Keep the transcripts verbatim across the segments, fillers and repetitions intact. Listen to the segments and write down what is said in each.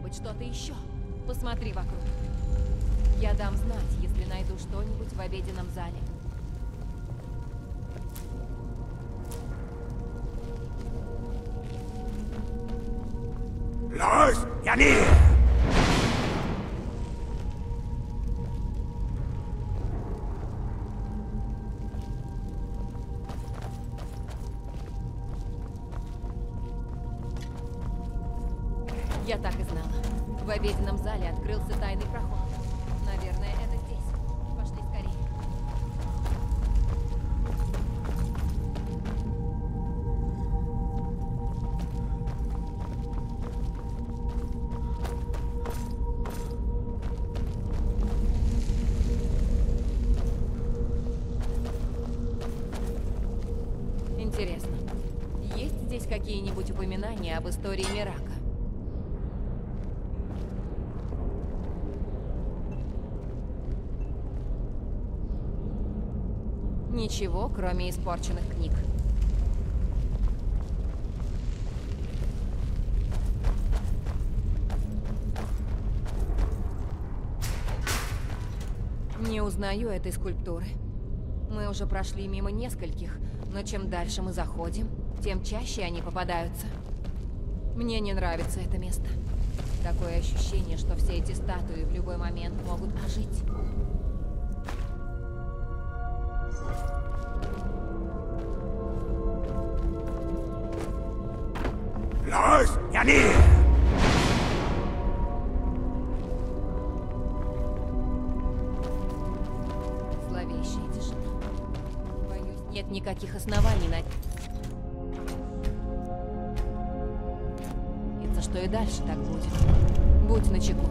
быть что-то еще. Посмотри вокруг. Я дам знать, если найду что-нибудь в обеденном зале. Los, Janine! Я так и знала. В обеденном зале открылся тайный проход. Наверное, это здесь. Пошли скорее. Интересно, есть здесь какие-нибудь упоминания об истории Мирака? Ничего, кроме испорченных книг. Не узнаю этой скульптуры. Мы уже прошли мимо нескольких, но чем дальше мы заходим, тем чаще они попадаются. Мне не нравится это место. Такое ощущение, что все эти статуи в любой момент могут ожить. Los, Janine! Зловещая тишина. Боюсь, нет никаких оснований на... Боится, что и дальше так будет. Будь начеку.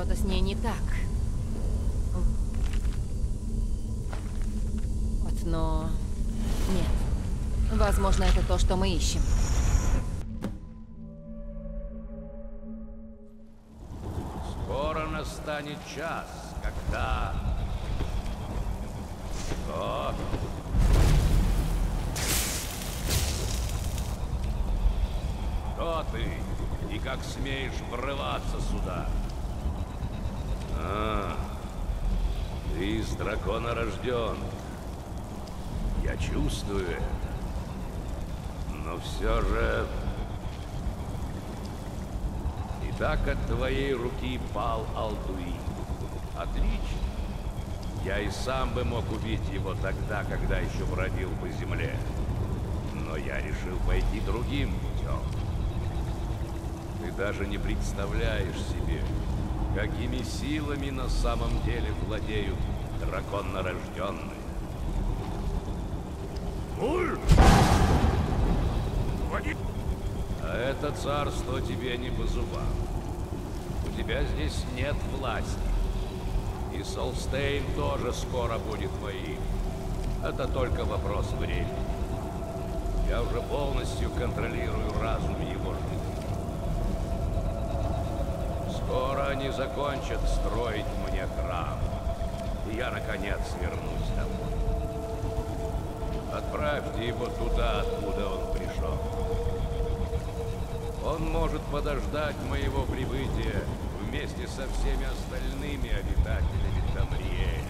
Что-то с ней не так. Вот, но... Нет. Возможно, это то, что мы ищем. Скоро настанет час, когда... О! Кто ты? И как смеешь врываться сюда? А, ты из дракона рожден. Я чувствую это. Но все же... Итак, от твоей руки пал Алтуин. Отлично. Я и сам бы мог убить его тогда, когда еще бродил по земле. Но я решил пойти другим путем. Ты даже не представляешь себе, какими силами на самом деле владеют драконнорожденные. Муль! Хватит! А это царство тебе не по зубам. У тебя здесь нет власти. И Солстейн тоже скоро будет моим. Это только вопрос времени. Я уже полностью контролирую разум его жителей. Скоро они закончат строить мне храм. И я, наконец, вернусь домой. Отправьте его туда, откуда он пришел. Он может подождать моего прибытия вместе со всеми остальными обитателями Тамриэля.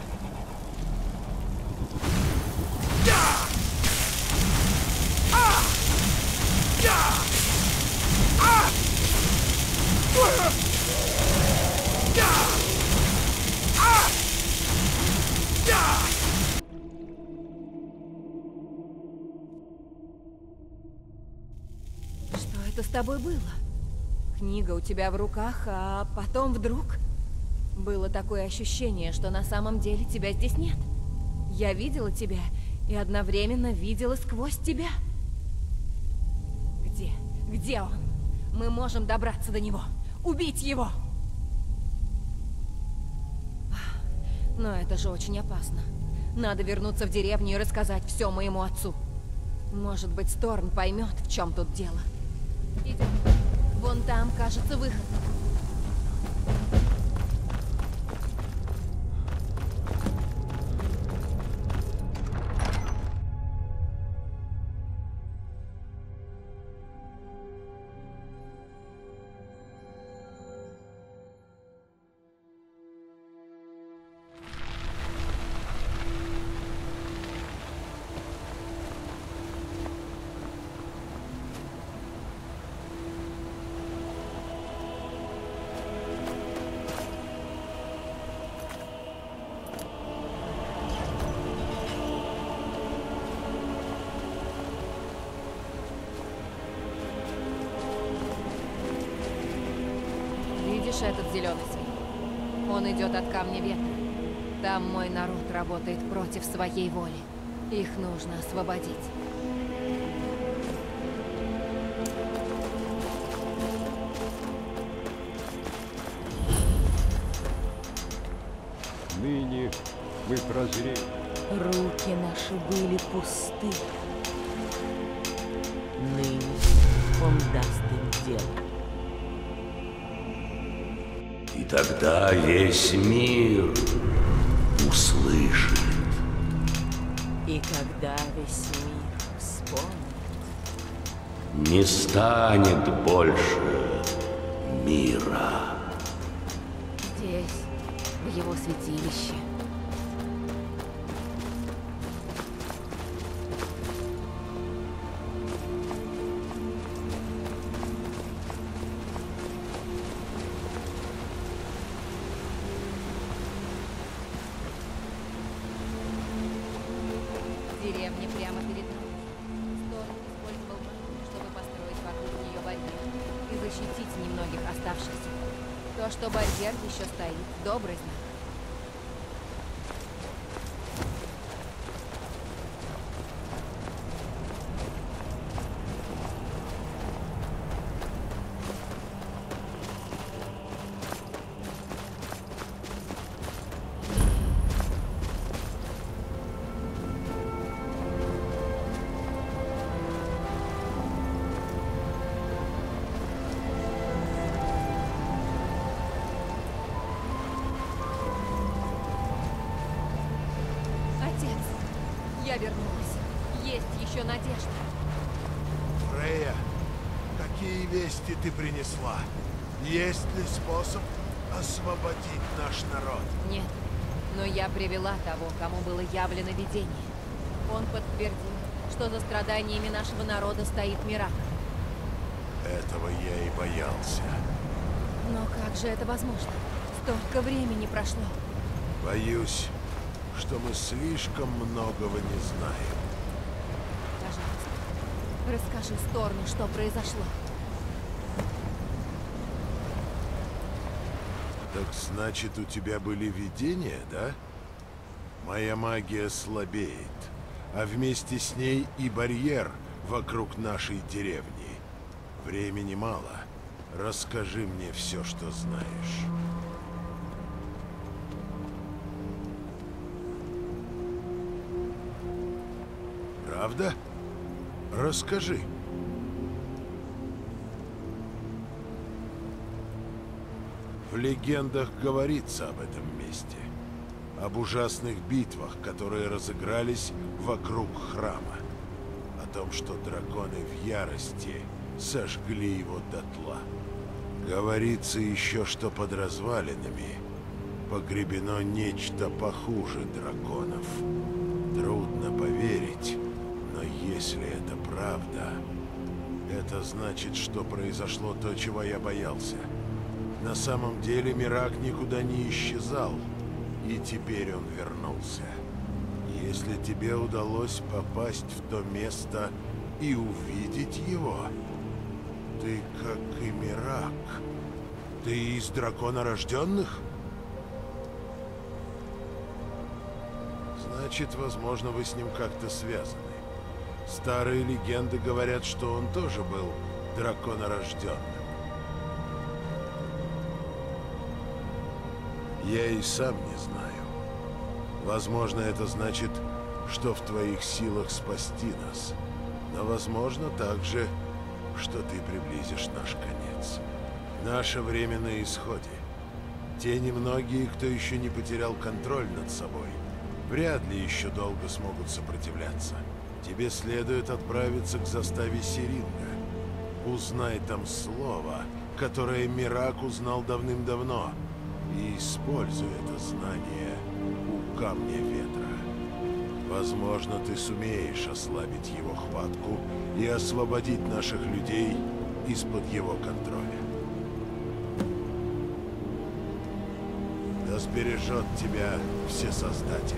Что это с тобой было? Книга у тебя в руках, а потом вдруг... Было такое ощущение, что на самом деле тебя здесь нет. Я видела тебя и одновременно видела сквозь тебя. Где? Где он? Мы можем добраться до него. Убить его! Но это же очень опасно. Надо вернуться в деревню и рассказать все моему отцу. Может быть, Сторн поймет, в чем тут дело. Идем. Вон там, кажется, выход. Этот зеленый свет. Он идет от камня ветра. Там мой народ работает против своей воли. Их нужно освободить. Ныне мы прозрели. Руки наши были пусты. Ныне он даст им дело. И тогда весь мир услышит. И когда весь мир вспомнит, не станет больше мира. Здесь, в его святилище. Деревня прямо перед нами. Сторн использовал магию, чтобы построить вокруг нее барьер и защитить немногих оставшихся. То, что барьер еще стоит, добрый знак. Фрея, какие вести ты принесла? Есть ли способ освободить наш народ? Нет, но я привела того, кому было явлено видение. Он подтвердил, что за страданиями нашего народа стоит Мирак. Этого я и боялся. Но как же это возможно? Столько времени прошло. Боюсь, что мы слишком многого не знаем. Пожалуйста, расскажи Сторну, что произошло. Так значит, у тебя были видения, да? Моя магия слабеет, а вместе с ней и барьер вокруг нашей деревни. Времени мало. Расскажи мне все, что знаешь. Правда? Расскажи. В легендах говорится об этом месте. Об ужасных битвах, которые разыгрались вокруг храма. О том, что драконы в ярости сожгли его дотла. Говорится еще, что под развалинами погребено нечто похуже драконов. Трудно поверить, но если это правда, это значит, что произошло то, чего я боялся. На самом деле Мирак никуда не исчезал, и теперь он вернулся. Если тебе удалось попасть в то место и увидеть его, ты как и Мирак. Ты из драконорожденных? Значит, возможно, вы с ним как-то связаны. Старые легенды говорят, что он тоже был драконорожденным. Я и сам не знаю. Возможно, это значит, что в твоих силах спасти нас. Но возможно также, что ты приблизишь наш конец. Наше время на исходе. Те немногие, кто еще не потерял контроль над собой, вряд ли еще долго смогут сопротивляться. Тебе следует отправиться к заставе Серинга. Узнай там слово, которое Мирак узнал давным-давно, и используй это знание у камня ветра. Возможно, ты сумеешь ослабить его хватку и освободить наших людей из-под его контроля. Да сбережет тебя Всесоздатель.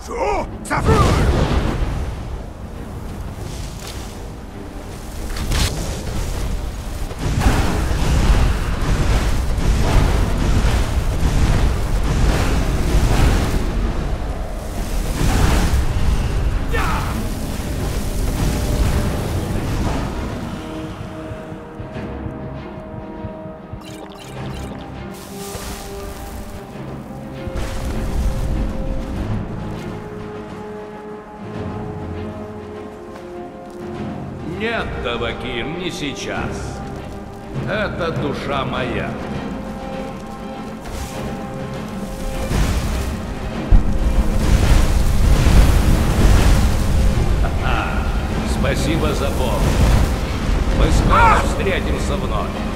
Что? Сафур! Нет, Тавакир, не сейчас. Это душа моя. Ха-ха. Спасибо за помощь. Мы скоро встретимся вновь.